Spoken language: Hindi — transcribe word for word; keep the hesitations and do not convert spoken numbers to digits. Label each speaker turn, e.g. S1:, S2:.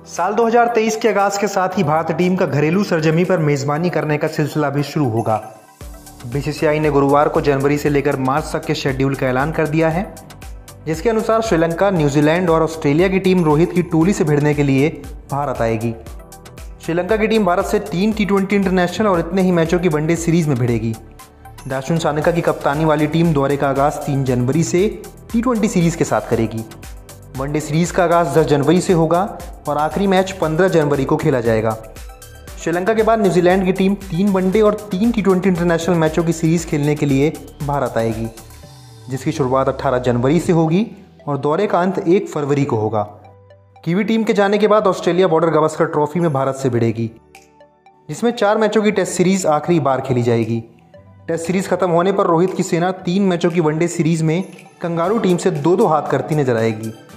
S1: साल दो हज़ार तेईस के आगाज के साथ ही भारतीय टीम का घरेलू सरजमी पर मेजबानी करने का सिलसिला भी शुरू होगा। बीसीसीआई ने गुरुवार को जनवरी से लेकर मार्च तक के शेड्यूल का ऐलान कर दिया है, जिसके अनुसार श्रीलंका, न्यूजीलैंड और ऑस्ट्रेलिया की टीम रोहित की टोली से भिड़ने के लिए भारत आएगी। श्रीलंका की टीम भारत से तीन टी ट्वेंटी इंटरनेशनल और इतने ही मैचों की वनडे सीरीज में भिड़ेगी। दाशुन सानका की कप्तानी वाली टीम दौरे का आगाज तीन जनवरी से टी ट्वेंटी सीरीज के साथ करेगी। वनडे सीरीज का आगाज दस जनवरी से होगा और आखिरी मैच पंद्रह जनवरी को खेला जाएगा। श्रीलंका के बाद न्यूजीलैंड की टीम तीन वनडे और तीन टी ट्वेंटी इंटरनेशनल मैचों की सीरीज खेलने के लिए भारत आएगी, जिसकी शुरुआत अठारह जनवरी से होगी और दौरे का अंत एक फरवरी को होगा। कीवी टीम के जाने के बाद ऑस्ट्रेलिया बॉर्डर गावस्कर ट्रॉफी में भारत से भिड़ेगी, जिसमें चार मैचों की टेस्ट सीरीज आखिरी बार खेली जाएगी। टेस्ट सीरीज खत्म होने पर रोहित की सेना तीन मैचों की वनडे सीरीज में कंगारू टीम से दो दो हाथ करती नजर आएगी।